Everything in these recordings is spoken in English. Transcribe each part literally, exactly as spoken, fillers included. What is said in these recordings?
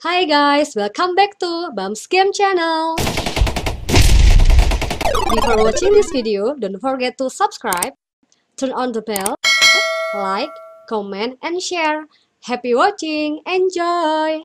Hi guys, welcome back to Bam's Game channel. Before watching this video, don't forget to subscribe, turn on the bell, like, comment, and share. Happy watching, enjoy!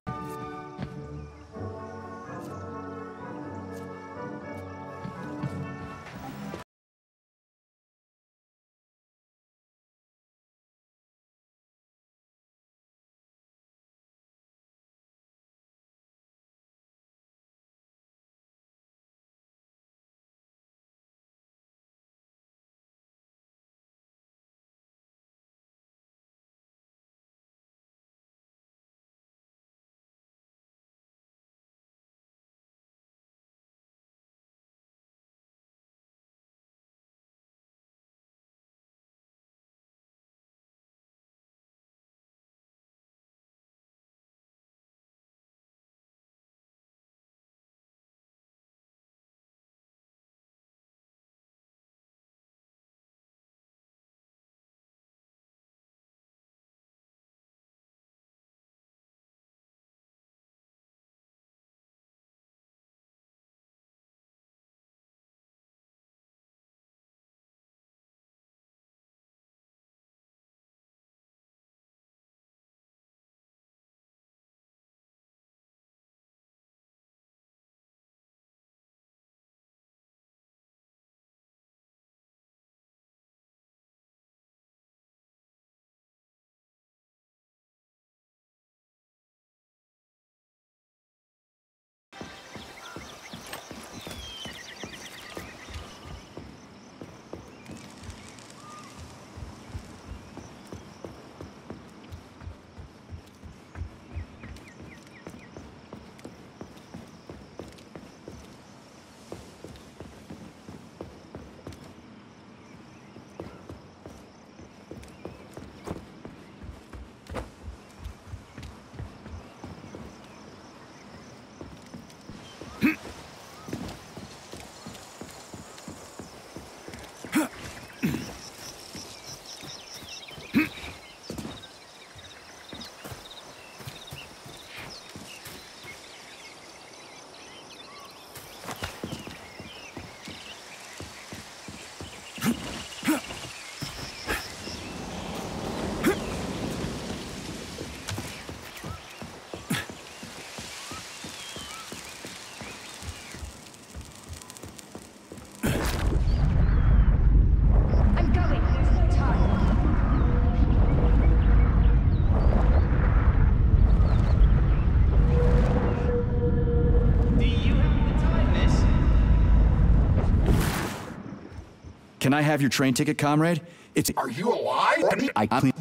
Can I have your train ticket, comrade? It's. Are you alive? I. I,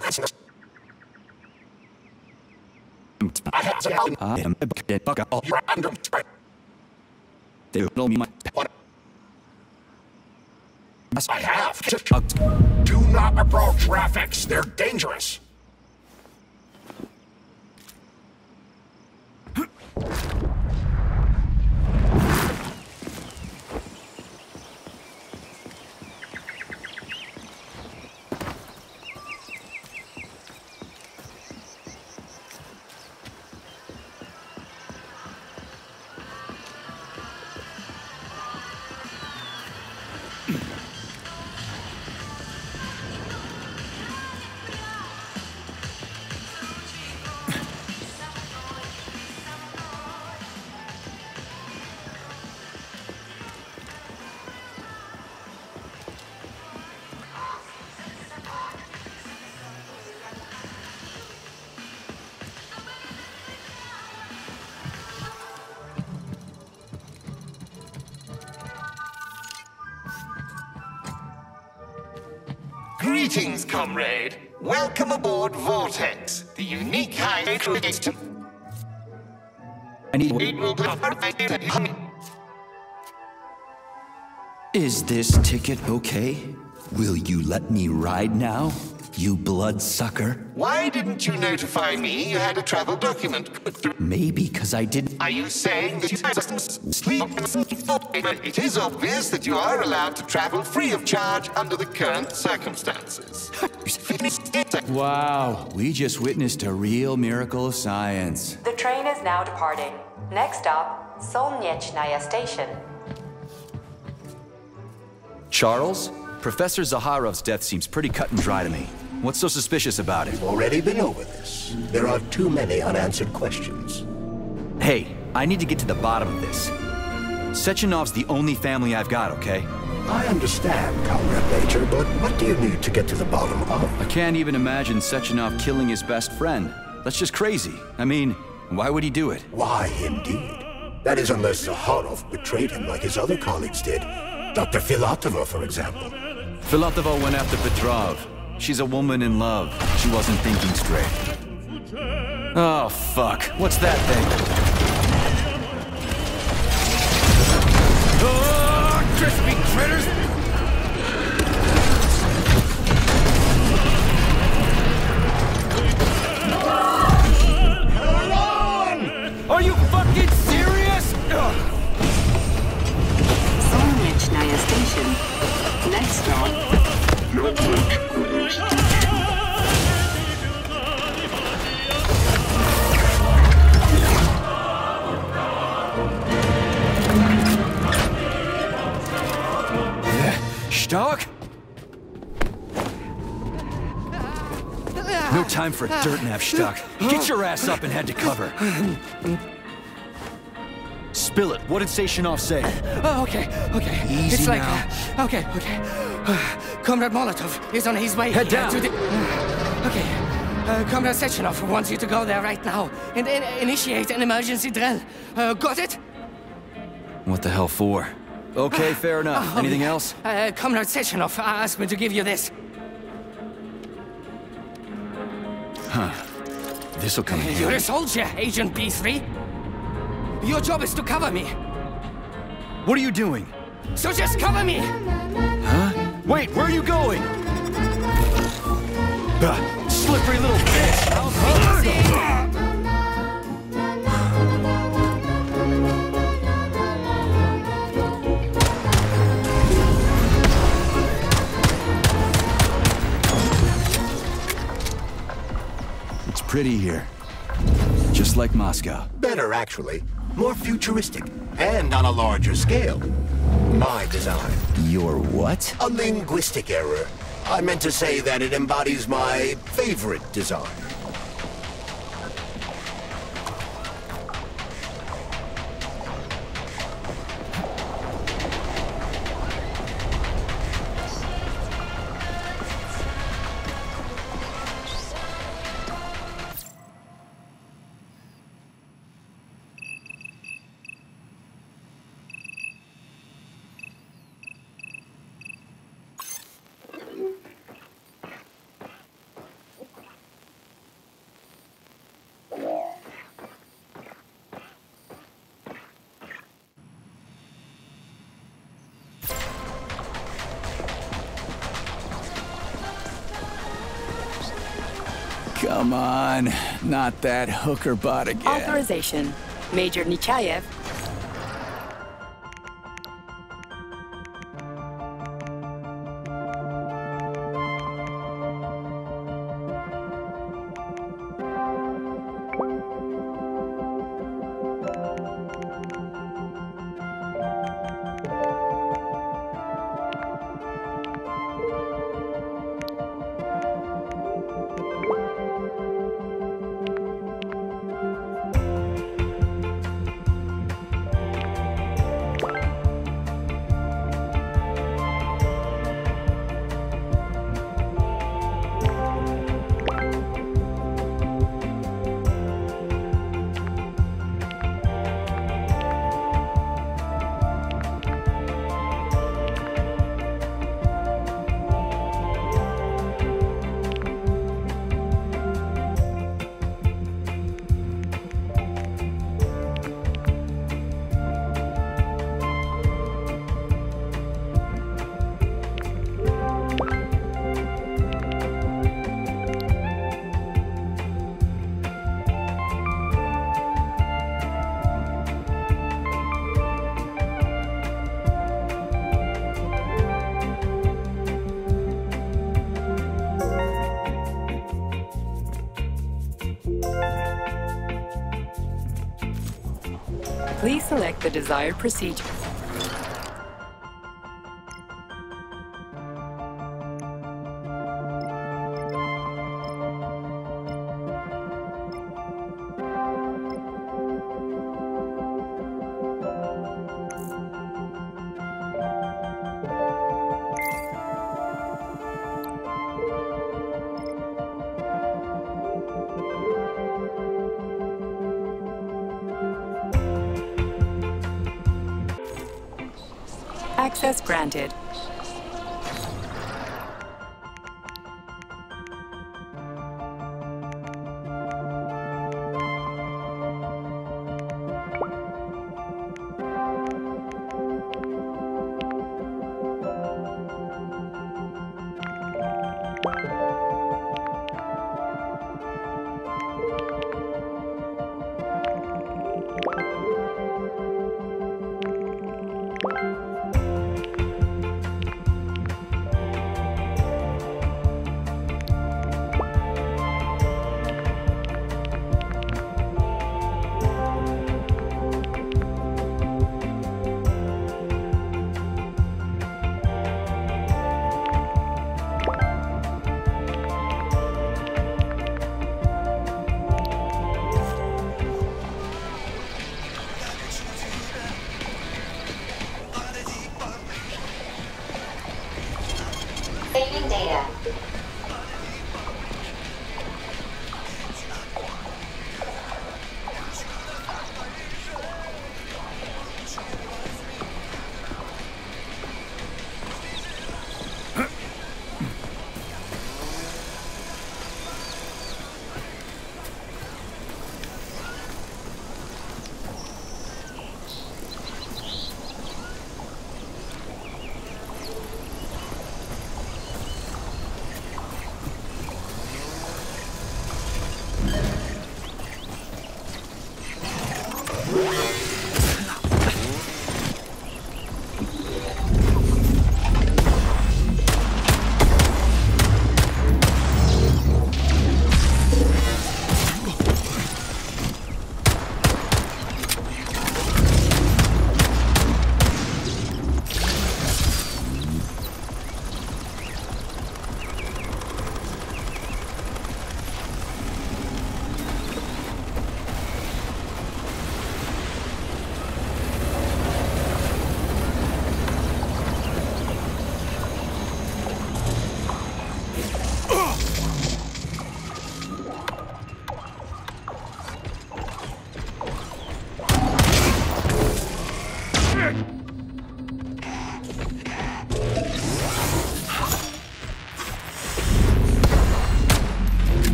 I have to I am a dead bugger. You're under threat. They will me my. I have. Do not approach graphics. They're dangerous. Greetings, comrade. Welcome aboard Vortex, the unique highway created. I need. Is this ticket okay? Will you let me ride now? You bloodsucker. Why didn't you notify me you had a travel document? Maybe because I didn't. Are you saying that you sleep? It is obvious that you are allowed to travel free of charge under the current circumstances. Wow, we just witnessed a real miracle of science. The train is now departing. Next stop, Solnechnaya Station. Charles? Professor Zaharov's death seems pretty cut and dry to me. What's so suspicious about it? We've already been over this. There are too many unanswered questions. Hey, I need to get to the bottom of this. Sechenov's the only family I've got, okay? I understand, Comrade Major, but what do you need to get to the bottom of? I can't even imagine Sechenov killing his best friend. That's just crazy. I mean, why would he do it? Why, indeed. That is unless Zaharov betrayed him like his other colleagues did. Doctor Filatova, for example. Filatova went after Petrov. She's a woman in love. She wasn't thinking straight. Oh, fuck. What's that thing? Oh, crispy critters! Are you fucking serious? Solnechnaya Station. Next stop. Stock? No time for dirt nav, Stock. Get your ass up and head to cover. Spill it. What did Sechenov say? Oh, okay, okay. Easy it's like, now. Uh, okay, okay. Uh, Comrade Molotov is on his way. Head uh, down. to the, uh, okay. Uh, Comrade Sechenov wants you to go there right now and uh, initiate an emergency drill. Uh, got it? What the hell for? Okay, fair enough. Oh, Anything else? Uh, Comrade Sechenov asked me to give you this. Huh. This'll come in handy. You're a soldier, Agent B three. Your job is to cover me. What are you doing? So just cover me! Huh? Wait, where are you going? Uh, slippery little bitch! It's pretty here. Just like Moscow. Better, actually. More futuristic, and on a larger scale. My design. Your what? A linguistic error. I meant to say that it embodies my favorite design. Come on, not that hooker bot again. Authorization. Major Nechayev. Please select the desired procedure. Access granted. Saving data.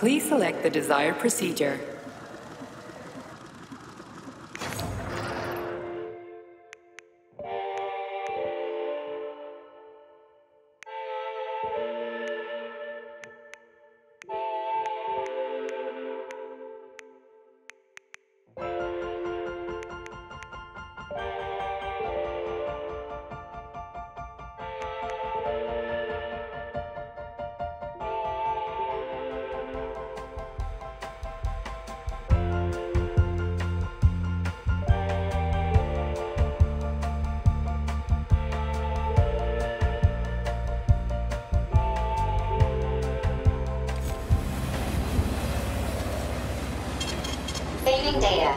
Please select the desired procedure. Saving data.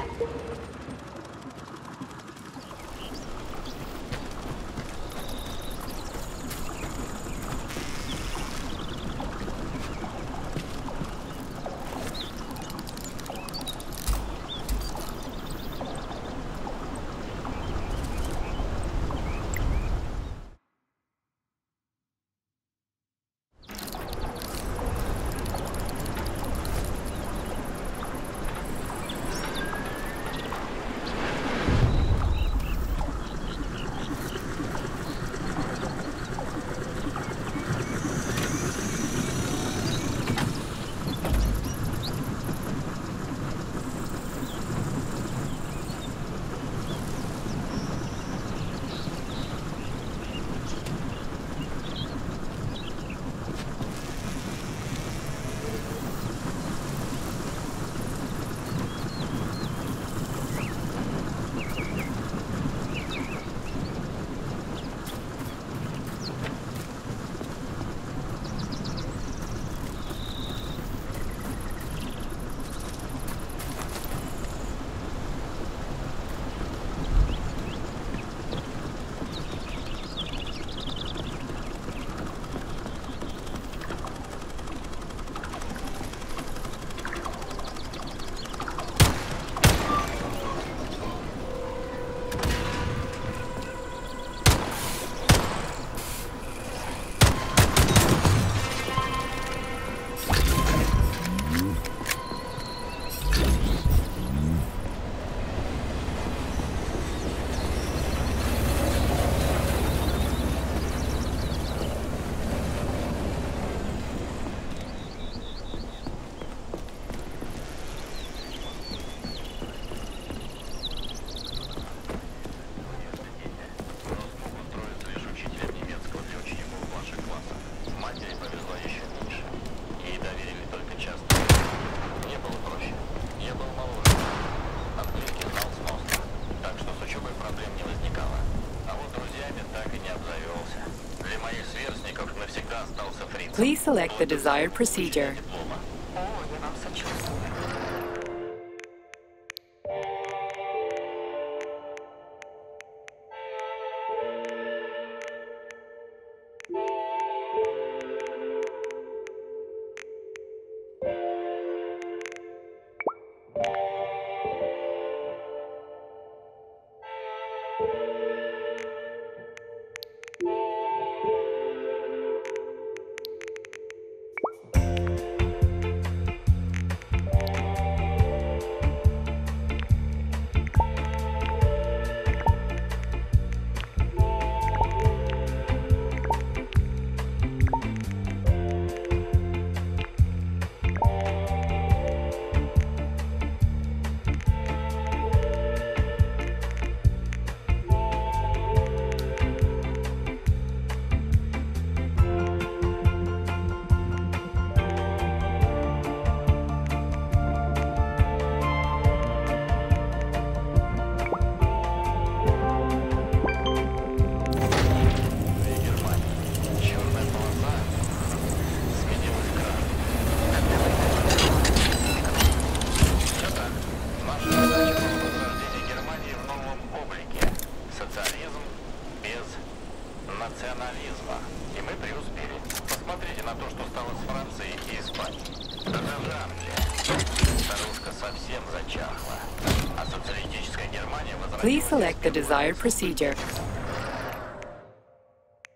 Please select the desired procedure. Please select the desired procedure.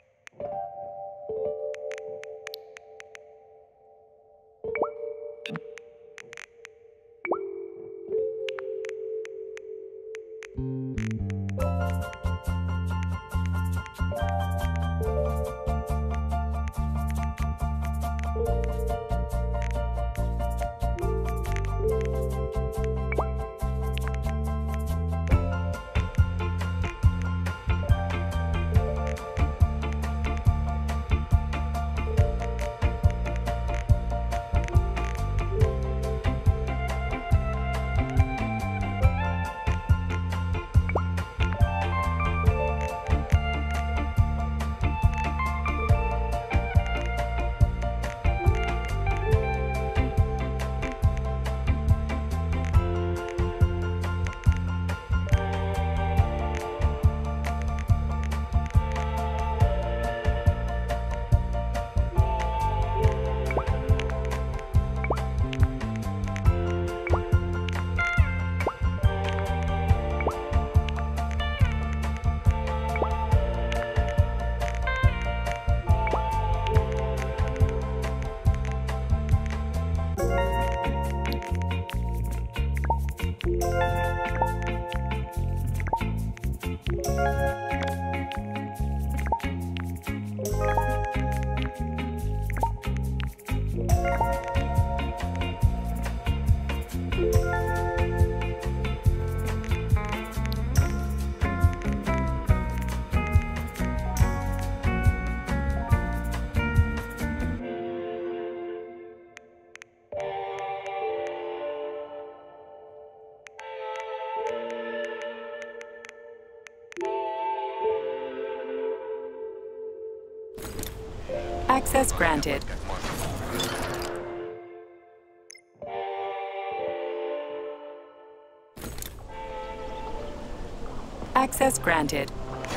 You Access granted. Access granted.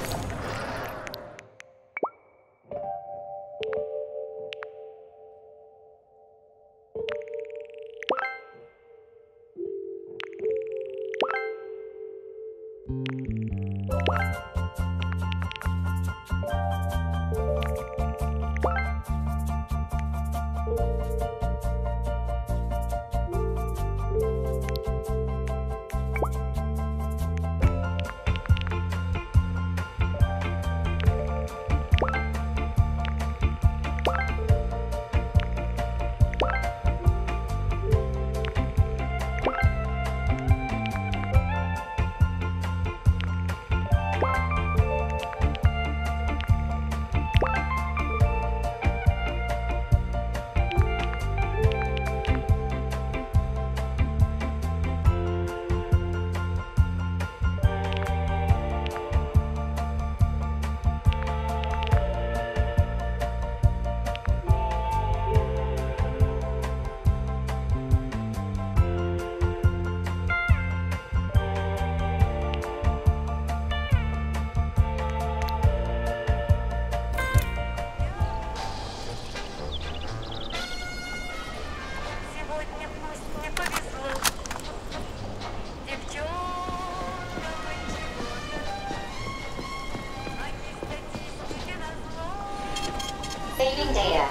Saving data.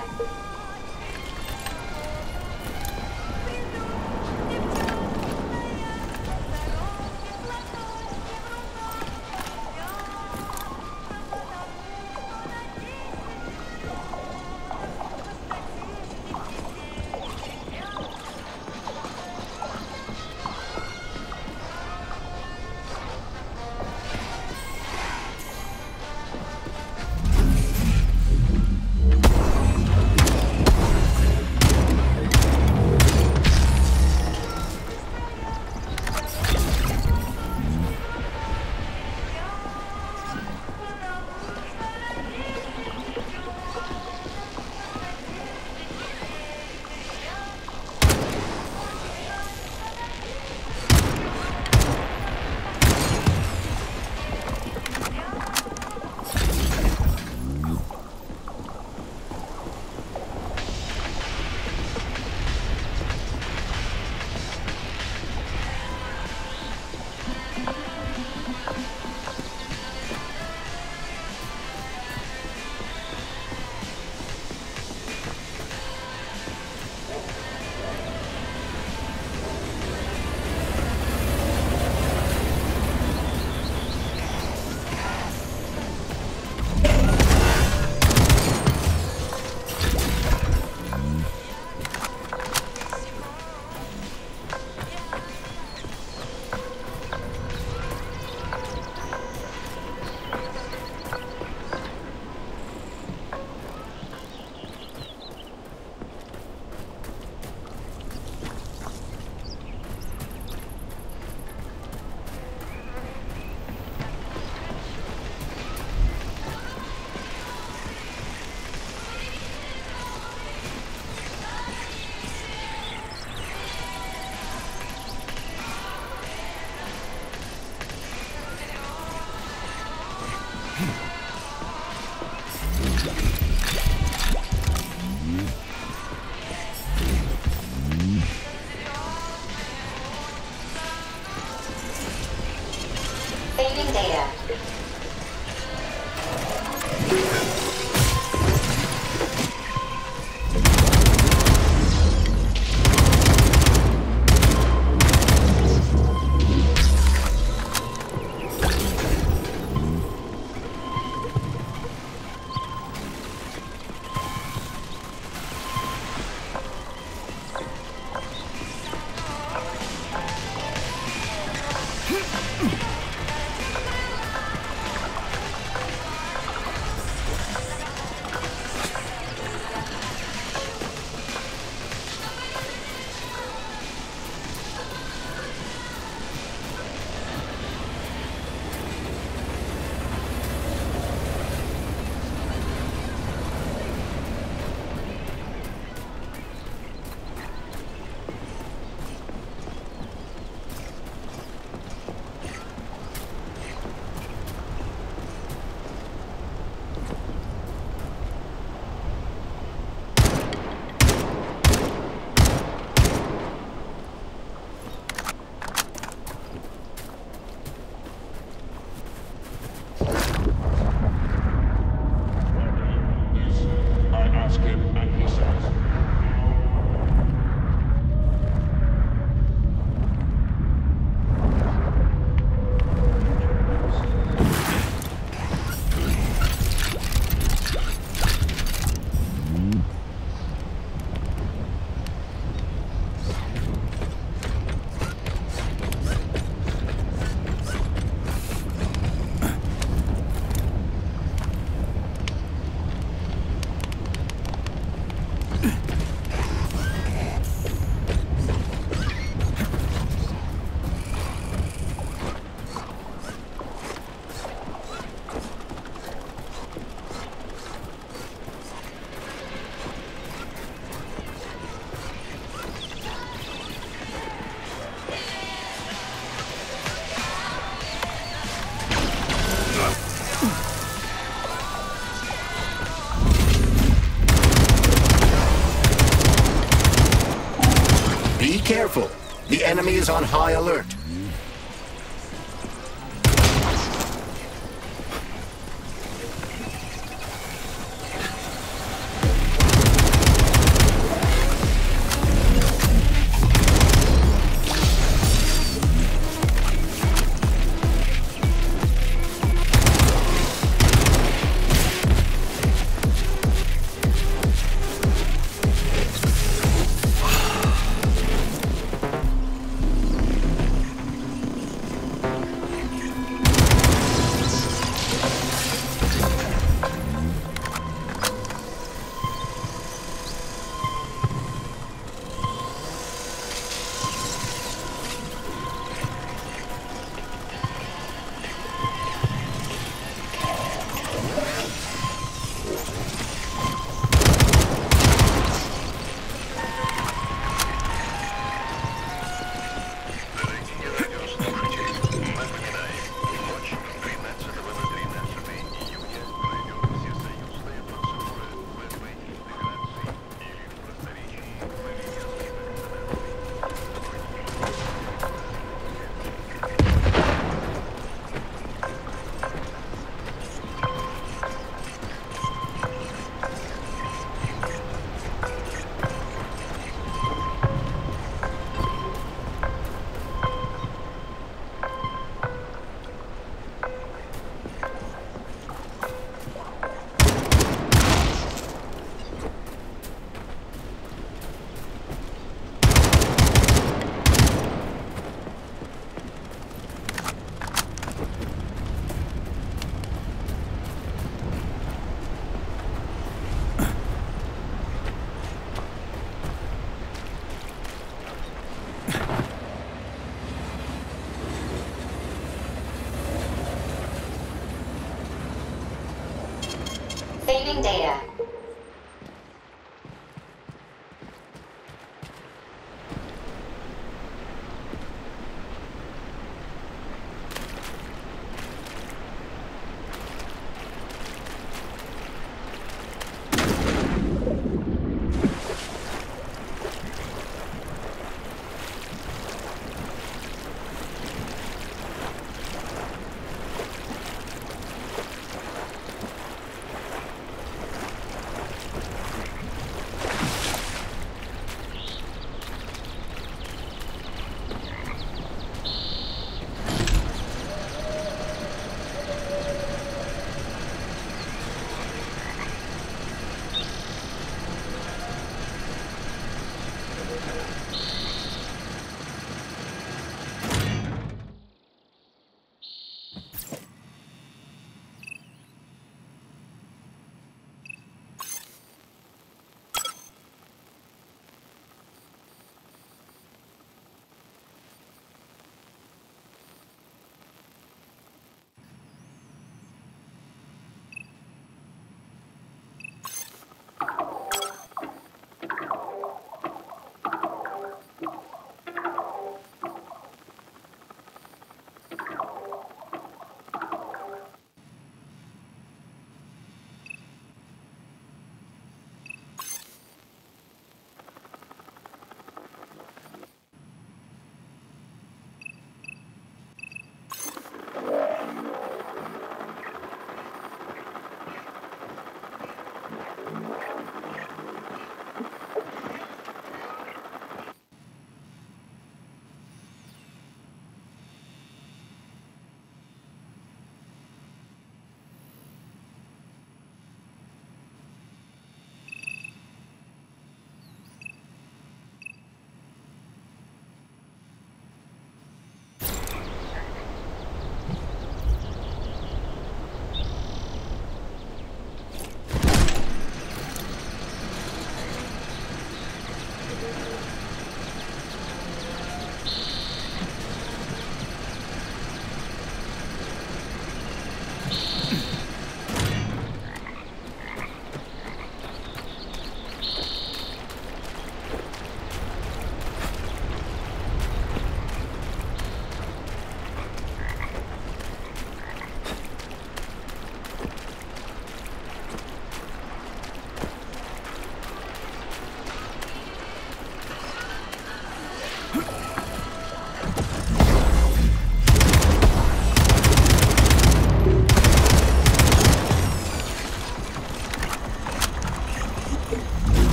Saving data. Be careful. The enemy is on high alert. Saving data.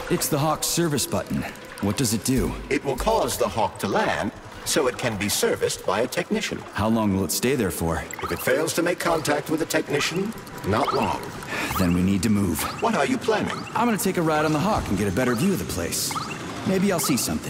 It's the Hawk's service button. What does it do? It will cause the Hawk to land, so it can be serviced by a technician. How long will it stay there for? If it fails to make contact with a technician, not long. Then we need to move. What are you planning? I'm gonna take a ride on the Hawk and get a better view of the place. Maybe I'll see something.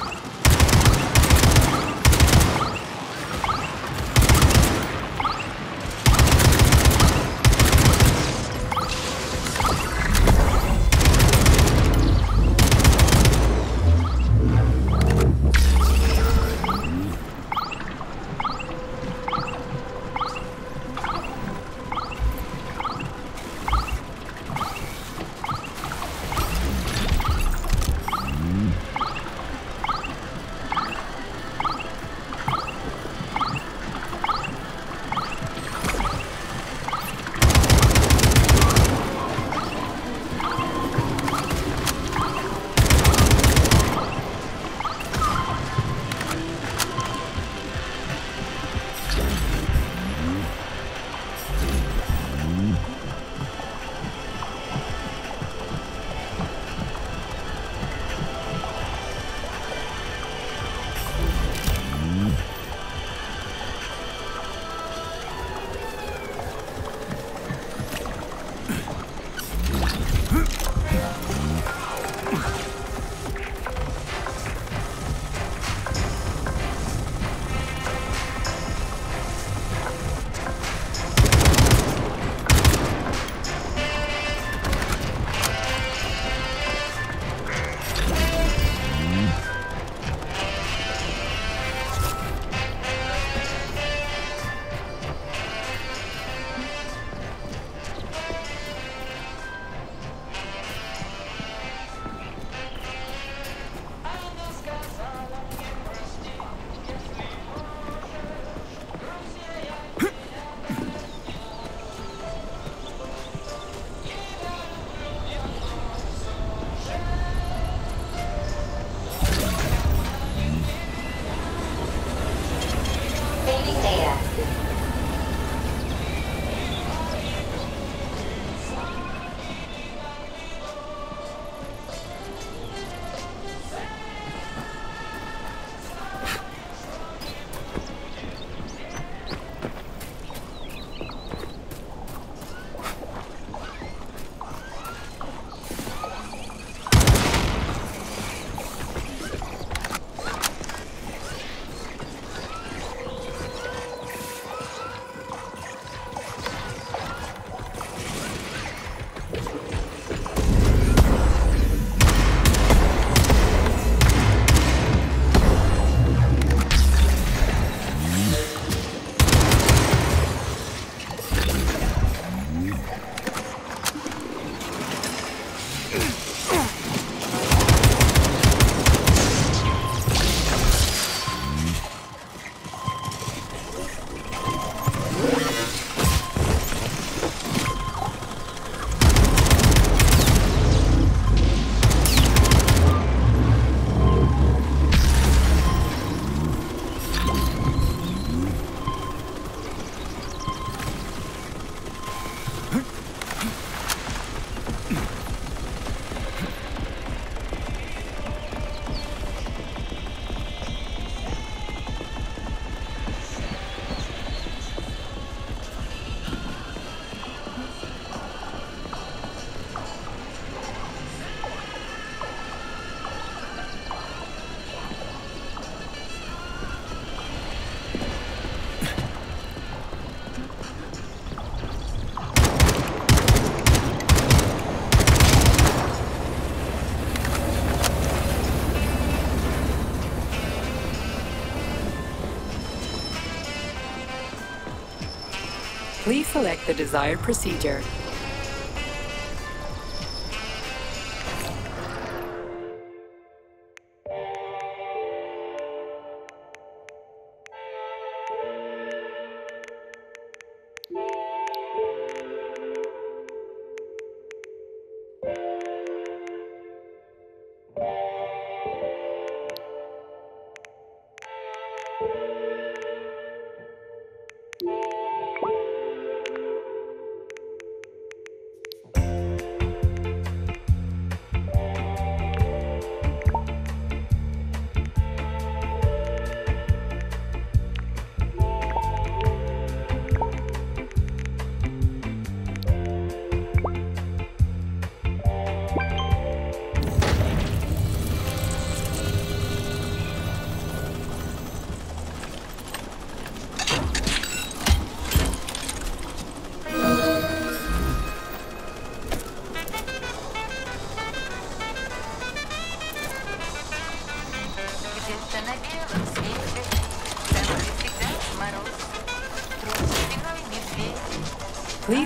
Please select the desired procedure.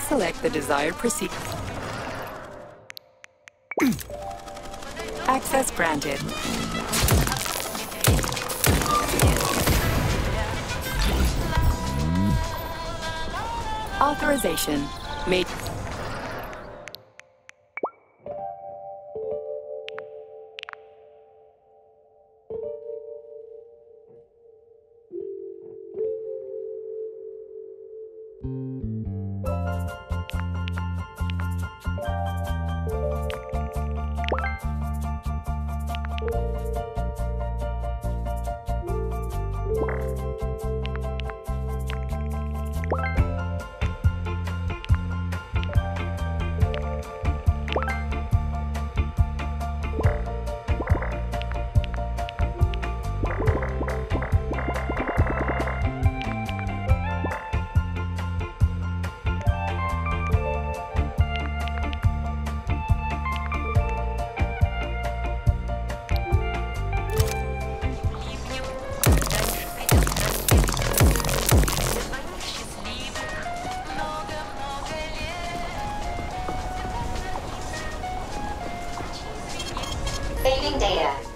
select the desired procedure. Access granted. Authorization made. Failing data.